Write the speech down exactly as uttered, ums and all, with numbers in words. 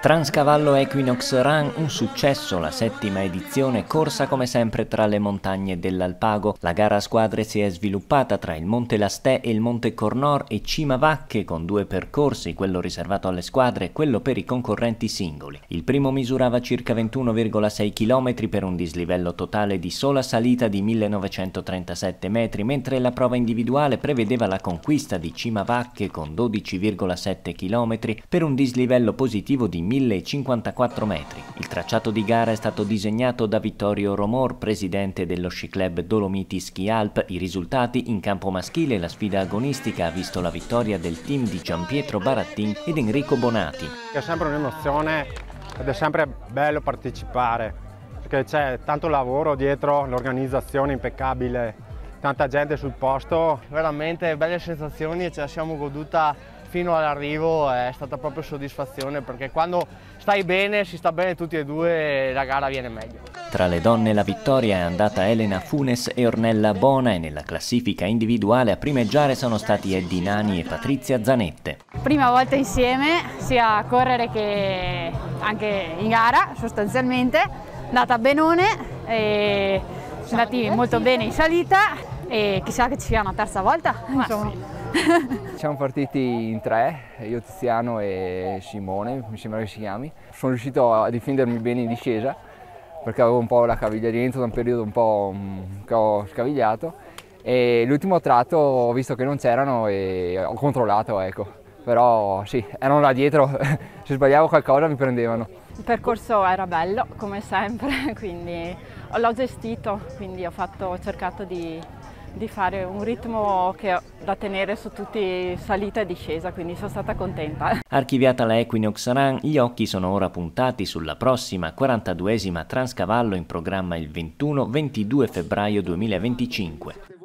Transcavallo Equinox Run, un successo, la settima edizione, corsa come sempre tra le montagne dell'Alpago. La gara a squadre si è sviluppata tra il Monte Lastè e il Monte Cornor e Cima Vacche, con due percorsi, quello riservato alle squadre e quello per i concorrenti singoli. Il primo misurava circa ventuno virgola sei chilometri per un dislivello totale di sola salita di millenovecentotrentasette metri, mentre la prova individuale prevedeva la conquista di Cima Vacche con dodici virgola sette chilometri per un dislivello positivo di millecinquantaquattro metri. Il tracciato di gara è stato disegnato da Vittorio Romor, presidente dello sci club Dolomiti Ski Alp. I risultati: in campo maschile la sfida agonistica ha visto la vittoria del team di Gianpietro Barattin ed Enrico Bonati. È sempre un'emozione ed è sempre bello partecipare, perché c'è tanto lavoro dietro, l'organizzazione impeccabile, tanta gente sul posto. Veramente belle sensazioni e ce la siamo goduta fino all'arrivo, è stata proprio soddisfazione, perché quando stai bene, si sta bene tutti e due, la gara viene meglio. Tra le donne la vittoria è andata a Elena Funes e Ornella Bona, e nella classifica individuale a primeggiare sono stati Eddie Nani e Patrizia Zanette. Prima volta insieme, sia a correre che anche in gara sostanzialmente, è andata benone, e siamo andati molto bene in salita e chissà che ci sia una terza volta. Insomma. Siamo partiti in tre, io, Tiziano e Simone, mi sembra che si chiami. Sono riuscito a difendermi bene in discesa perché avevo un po' la caviglia dentro da un periodo un po' che ho scavigliato, e l'ultimo tratto ho visto che non c'erano e ho controllato, ecco. Però sì, erano là dietro, se sbagliavo qualcosa mi prendevano. Il percorso era bello, come sempre, quindi l'ho gestito, quindi ho, fatto, ho cercato di, di fare un ritmo che da tenere su tutti salita e discesa, quindi sono stata contenta. Archiviata la Equinox Run, gli occhi sono ora puntati sulla prossima quarantaduesima Transcavallo, in programma il ventuno ventidue febbraio duemilaventicinque.